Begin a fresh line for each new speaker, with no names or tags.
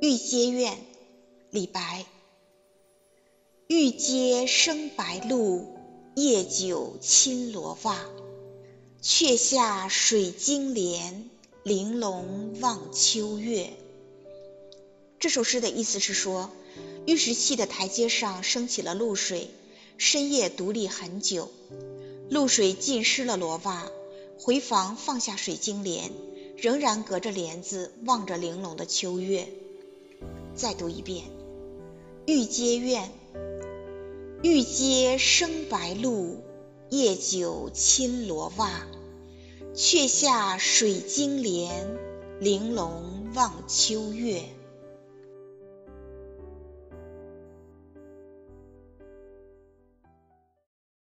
玉阶苑，李白。玉阶生白露，夜久侵罗袜。却下水晶帘，玲珑望秋月。这首诗的意思是说，玉石砌的台阶上升起了露水，深夜独立很久，露水浸湿了罗袜，回房放下水晶帘，仍然隔着帘子望着玲珑的秋月。再读一遍，玉阶苑。玉阶生白露，夜久侵罗袜。却下水晶帘，玲珑望秋月。